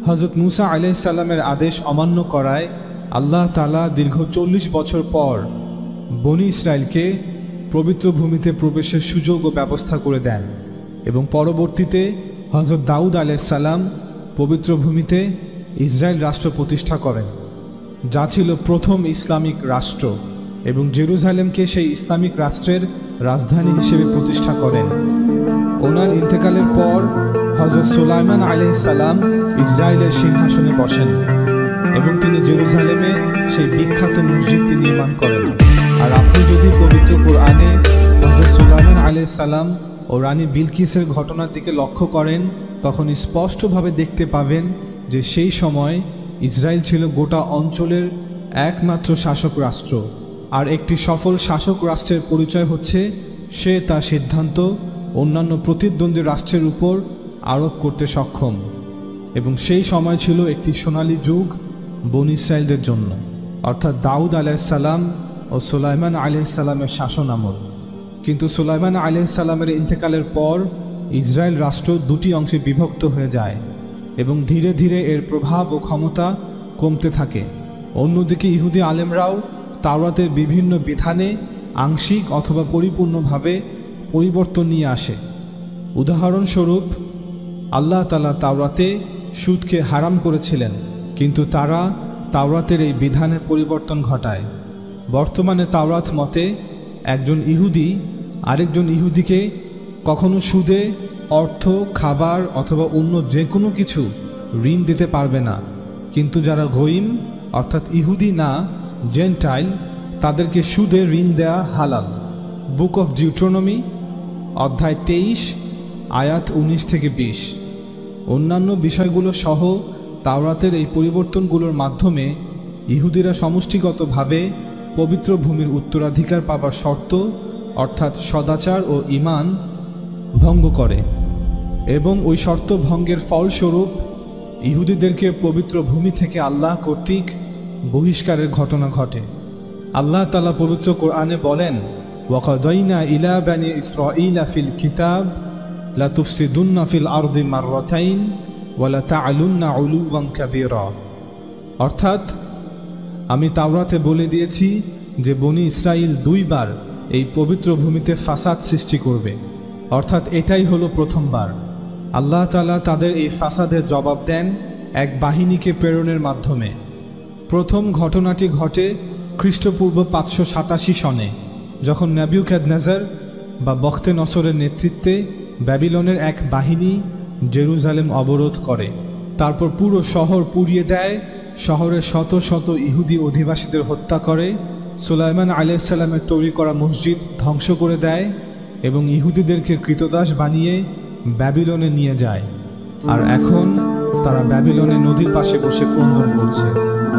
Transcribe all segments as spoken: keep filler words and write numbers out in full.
হযরত মুসা আলাইহিস সালামের আদেশ অমান্য করায় আল্লাহ তাআলা দীর্ঘ চল্লিশ বছর পর বনী ইসরায়েলকে পবিত্র ভূমিতে প্রবেশের সুযোগ ও ব্যবস্থা করে দেন এবং পরবর্তীতে হযরত দাউদ আলাইহিস সালাম পবিত্র ভূমিতে ইসরায়েল রাষ্ট্র প্রতিষ্ঠা করেন, যা ছিল প্রথম ইসলামিক রাষ্ট্র, এবং জেরুজালেমকে সেই ইসলামিক রাষ্ট্রের রাজধানী হিসেবে প্রতিষ্ঠা করেন। ওনার ইন্তেকালের পর হযরত সুলাইমান আলাইহিস সালাম ইসরায়েলের সিংহাসনে বসেন এবং তিনি জেরুজালেমে সেই বিখ্যাত মসজিদটি নির্মাণ করেন। আর আপনি যদি পবিত্র কোরআনে হযরত সুলাইমান আলাইহিস সালাম ও রানী বিলকিসের ঘটনার দিকে লক্ষ্য করেন, তখন স্পষ্টভাবে দেখতে পাবেন যে সেই সময় ইসরায়েল ছিল গোটা অঞ্চলের একমাত্র শাসক রাষ্ট্র। আর একটি সফল শাসক রাষ্ট্রের পরিচয় হচ্ছে সে তার সিদ্ধান্ত অন্যান্য প্রতিদ্বন্দ্বী রাষ্ট্রের উপর আরোপ করতে সক্ষম, এবং সেই সময় ছিল একটি সোনালী যুগ বনী ইসরায়েলদের জন্য, অর্থাৎ দাউদ আলাইহিস সালাম ও সুলাইমান আলাইহিস সালামের শাসন আমল। কিন্তু সুলাইমান আলাইহিস সালামের ইন্তেকালের পর ইসরায়েল রাষ্ট্র দুটি অংশে বিভক্ত হয়ে যায় এবং ধীরে ধীরে এর প্রভাব ও ক্ষমতা কমতে থাকে। অন্যদিকে ইহুদি আলেমরাও তাওরাতের বিভিন্ন বিধানে আংশিক অথবা পরিপূর্ণভাবে পরিবর্তন নিয়ে আসে। উদাহরণস্বরূপ, আল্লাহ তাআলা তাওরাতে সুদকে হারাম করেছিলেন, কিন্তু তারা তাওরাতের এই বিধানের পরিবর্তন ঘটায়। বর্তমানে তাওরাত মতে একজন ইহুদি আরেকজন ইহুদিকে কখনো সুদে অর্থ, খাবার অথবা অন্য যে কোনো কিছু ঋণ দিতে পারবে না, কিন্তু যারা গয়িম অর্থাৎ ইহুদি না, জেন্টাইল, তাদেরকে সুদে ঋণ দেয়া হালাল। বুক অফ ডিউট্রোনমি অধ্যায় তেইশ আয়াত উনিশ থেকে বিশ। অন্যান্য বিষয়গুলো সহ তাওরাতের এই পরিবর্তনগুলোর মাধ্যমে ইহুদিরা সমষ্টিগতভাবে পবিত্র ভূমির উত্তরাধিকার পাবার শর্ত অর্থাৎ সদাচার ও ঈমান ভঙ্গ করে, এবং ওই শর্ত ভঙ্গের ফলস্বরূপ ইহুদিদেরকে পবিত্র ভূমি থেকে আল্লাহ কর্তৃক বহিষ্কারের ঘটনা ঘটে। আল্লাহ তাআলা পবিত্র কোরআনে বলেন, ওয়াকাদাইনা ইলা বানি ইসরাঈলা ফিল কিতাব লা তুফসিদুন্না ফিল আরদি মাররাতাইন ওয়া লা তা'লুন্না উলুওয়ান কাবীরা। অর্থাৎ আমি তাওরাতে বলে দিয়েছি যে বনী ইসরাইল দুইবার এই পবিত্র ভূমিতে ফাসাদ সৃষ্টি করবে, অর্থাৎ এটাই হলো প্রথমবার। আল্লাহ তাআলা তাদের এই ফাসাদের জবাব দেন এক বাহিনীকে প্রেরণের মাধ্যমে। প্রথম ঘটনাটি ঘটে খ্রিস্টপূর্ব পাঁচশো সাতাশি সনে, যখন নেবুকাদনেজার বা বখতে নসরের নেতৃত্বে ব্যাবিলনের এক বাহিনী জেরুজালেম অবরোধ করে, তারপর পুরো শহর পুড়িয়ে দেয়, শহরের শত শত ইহুদি অধিবাসীদের হত্যা করে, সুলাইমান আলাইহিস সালামের তৈরি করা মসজিদ ধ্বংস করে দেয় এবং ইহুদিদেরকে কৃতদাস বানিয়ে ব্যাবিলনে নিয়ে যায়। আর এখন তারা ব্যাবিলনে নদীর পাশে বসে ক্রন্দন করছে।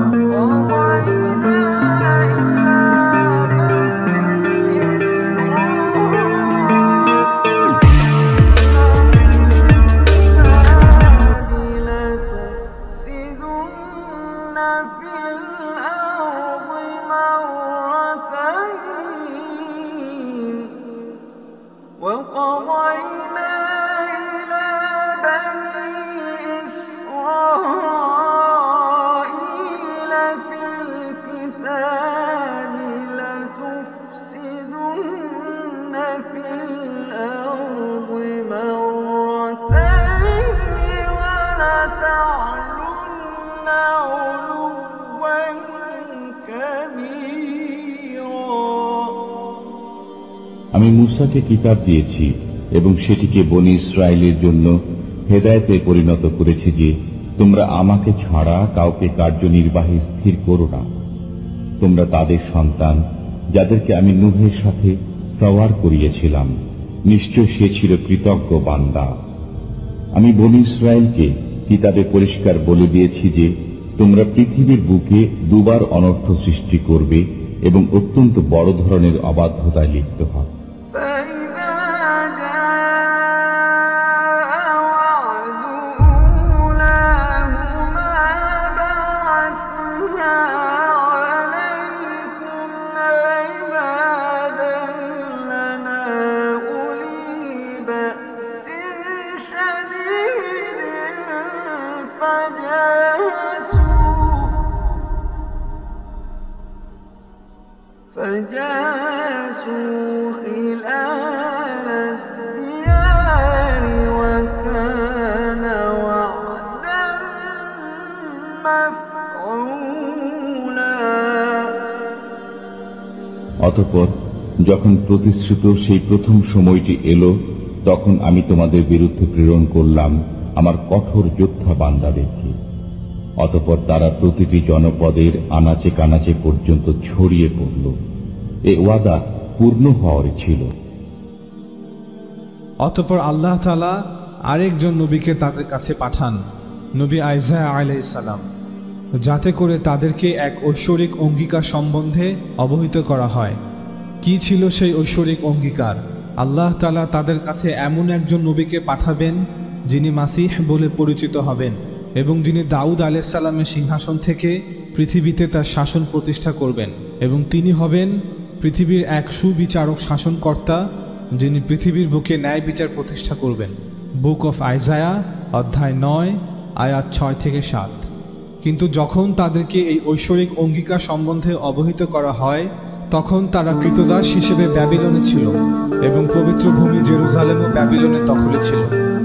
আমি মূসাকে কিতাব দিয়েছি এবং সেটিকে বনী ইসরায়েলের জন্য হেদায়েতে পরিণত করেছি যে তোমরা আমাকে ছাড়া কাউকে কার্যনির্বাহী স্থির করো না। তোমরা তাদের সন্তান যাদেরকে আমি নূহের সাথে সওয়ার করিয়েছিলাম, নিশ্চয় সে ছিল কৃতজ্ঞ বান্দা। আমি বনী ইসরায়েলকে কিতাবে পরিষ্কার বলে দিয়েছি যে তোমরা পৃথিবীর বুকে দুবার অনর্থ সৃষ্টি করবে এবং অত্যন্ত বড় ধরনের অবাধ্যতায় লিপ্ত হবে। فجاء অতঃপর যখন প্রতিশ্রুত সেই প্রথম সময়টি এলো, তখন আমি তোমাদের বিরুদ্ধে প্রেরণ করলাম আমার কঠোর যোদ্ধা বান্দাদেরকে। অতঃপর তারা প্রতিটি জনপদের আনাচে কানাচে পর্যন্ত ছড়িয়ে পড়ল। এ ওয়াদা পূর্ণ হওয়ার ছিল। অতঃপর আল্লাহ তাআলা আরেকজন নবীকে তাদের কাছে পাঠান, নবী আইসায়া আলাইহিস সালাম, যাতে করে তাদেরকে এক ঐশ্বরিক অঙ্গীকার সম্বন্ধে অবহিত করা হয়। কি ছিল সেই ঐশ্বরিক অঙ্গীকার? আল্লাহ তাআলা তাদের কাছে এমন একজন নবীকে পাঠাবেন যিনি মাসিহ বলে পরিচিত হবেন এবং যিনি দাউদ আলাইহিস সালামের সিংহাসন থেকে পৃথিবীতে তার শাসন প্রতিষ্ঠা করবেন, এবং তিনি হবেন পৃথিবীর এক সুবিচারক শাসনকর্তা যিনি পৃথিবীর বুকে ন্যায় বিচার প্রতিষ্ঠা করবেন। বুক অফ আইজায়া অধ্যায় নয় আয়াত ছয় থেকে সাত। কিন্তু যখন তাদেরকে এই ঐশ্বরিক অঙ্গীকার সম্বন্ধে অবহিত করা হয়, তখন তারা কৃতদাস হিসেবে ব্যাবিলনে ছিল এবং পবিত্র ভূমি জেরুজালেমও ব্যাবিলনের দখলে ছিল।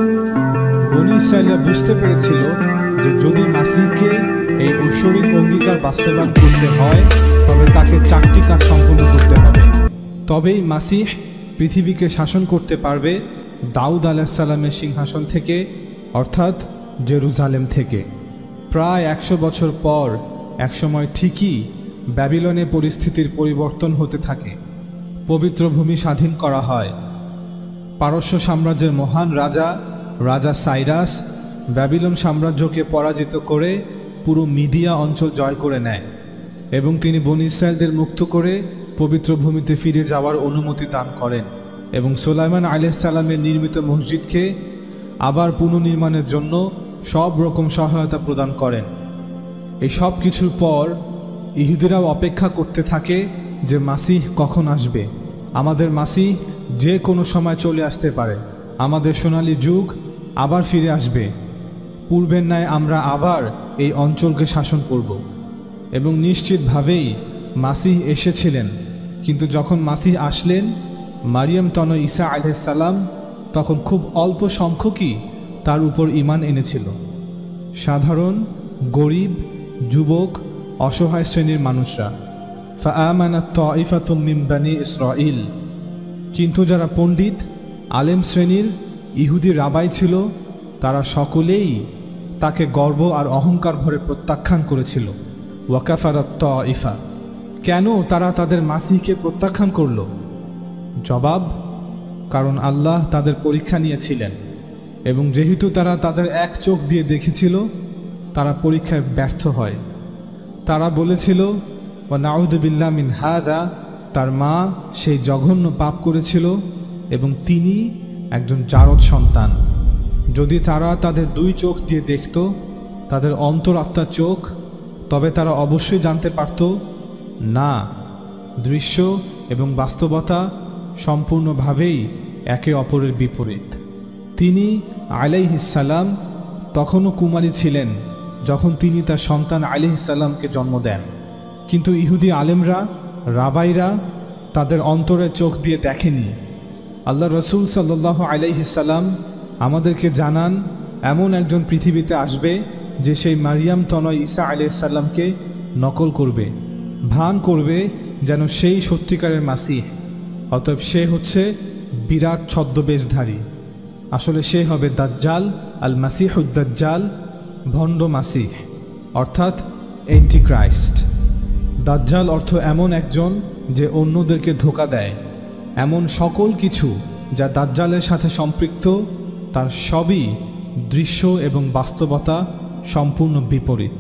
বনী ইসরাঈলরা বুঝতে পেরেছিল যে যদি মাসিহকে এই ঐশ্বরিক অঙ্গীকার বাস্তবায়ন করতে হয়, তবে তাকে চারটি কাজ সম্পূর্ণ করতে হবে। তবেই মাসিহ পৃথিবীকে শাসন করতে পারবে দাউদ আলাইহিস সালামের সিংহাসন থেকে, অর্থাৎ জেরুজালেম থেকে। প্রায় একশো বছর পর একসময় ঠিকই ব্যাবিলনে পরিস্থিতির পরিবর্তন হতে থাকে। পবিত্র ভূমি স্বাধীন করা হয়। পারস্য সাম্রাজ্যের মহান রাজা রাজা সাইরাস ব্যাবিলন সাম্রাজ্যকে পরাজিত করে পুরো মিডিয়া অঞ্চল জয় করে নেয় এবং তিনি বনী ইসরাঈলদের মুক্ত করে পবিত্র ভূমিতে ফিরে যাওয়ার অনুমতি দান করেন এবং সুলাইমান আলাইহিস সালামের নির্মিত মসজিদকে আবার পুনর্নির্মাণের জন্য সব রকম সহায়তা প্রদান করেন। এই সব কিছুর পর ইহুদিরাও অপেক্ষা করতে থাকে যে মাসিহ কখন আসবে। আমাদের মাসিহ যে কোনো সময় চলে আসতে পারে, আমাদের সোনালী যুগ আবার ফিরে আসবে, পূর্বের ন্যায় আমরা আবার এই অঞ্চলকে শাসন করব। এবং নিশ্চিতভাবেই মাসিহ এসেছিলেন। কিন্তু যখন মাসিহ আসলেন, মারিয়াম তনয় ঈসা আলাইহিস সালাম তখন খুব অল্প সংখ্যকই তার উপর ঈমান এনেছিল। সাধারণ, গরিব, যুবক, অসহায় শ্রেণীর মানুষরা। ফাআমানাত তাইফাতুম মিন বানি ইসরাঈল। কিন্তু যারা পণ্ডিত, আলেম শ্রেণীর ইহুদি রাবাই ছিল, তারা সকলেই তাকে গর্ব আর অহংকার ভরে প্রত্যাখ্যান করেছিল। ওয়াকাফারাত তাইফা। কেন তারা তাদের মাসিহকে প্রত্যাখ্যান করল? জবাব, কারণ আল্লাহ তাদের পরীক্ষা নিয়েছিলেন এবং যেহেতু তারা তাদের এক চোখ দিয়ে দেখেছিল, তারা পরীক্ষায় ব্যর্থ হয়। তারা বলেছিল, ওয়া নাউযু বিল্লাহি মিন হাযা, তার মা সেই জঘন্য পাপ করেছিল এবং তিনি একজন জারদ সন্তান। যদি তারা তাদের দুই চোখ দিয়ে দেখত, তাদের অন্তরাত্মার চোখ, তবে তারা অবশ্যই জানতে পারত না, দৃশ্য এবং বাস্তবতা সম্পূর্ণভাবেই একে অপরের বিপরীত। তিনি আলাইহিস সালাম তখনও কুমারী ছিলেন যখন তিনি তার সন্তান আলাইহিস সালামকে জন্ম দেন। কিন্তু ইহুদি আলেমরা, রাবাইরা তাদের অন্তরের চোখ দিয়ে দেখেনি। আল্লাহ রসুল সাল্লাল্লাহু আলাইহিস সালাম আমাদেরকে জানান এমন একজন পৃথিবীতে আসবে যে সেই মারিয়াম তনয় ঈসা আলাইহিস সালামকে নকল করবে, ভান করবে যেন সেই সত্যিকারের মাসিহ। অতএব সে হচ্ছে বিরাট ছদ্মবেশধারী। আসলে সে হবে দাজ্জাল, আল মাসিহুদ দাজ্জাল, ভণ্ড মাসিহ, অর্থাৎ অ্যান্টিক্রাইস্ট। দাজ্জাল অর্থ এমন একজন যে অন্যদেরকে ধোঁকা দেয়। এমন সকল কিছু যা দাজ্জালের সাথে সম্পৃক্ত, তার সবই দৃশ্য এবং বাস্তবতা সম্পূর্ণ বিপরীত।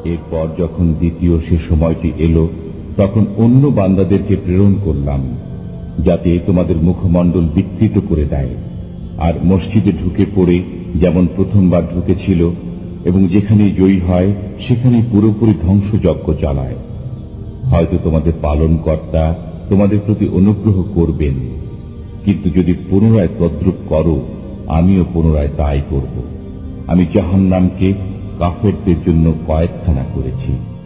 এরপর যখন দ্বিতীয় সে সময়টি এলো, তখন অন্য বান্দাদেরকে প্রেরণ করলাম, যাতে তোমাদের মুখমণ্ডল বিকৃত করে দেয়, আর মসজিদে ঢুকে পড়ে যেমন প্রথমবার ঢুকেছিল এবং যেখানে জয়ী হয় সেখানে পুরোপুরি ধ্বংসযজ্ঞ চালায়। হয়তো তোমাদের পালনকর্তা তোমাদের প্রতি অনুগ্রহ করবেন, কিন্তু যদি পুনরায় তদ্রূপ করো, আমিও পুনরায় তাই করব। আমি জাহান্নামকে কাফেরদের জন্য কয়েকখানা করেছি।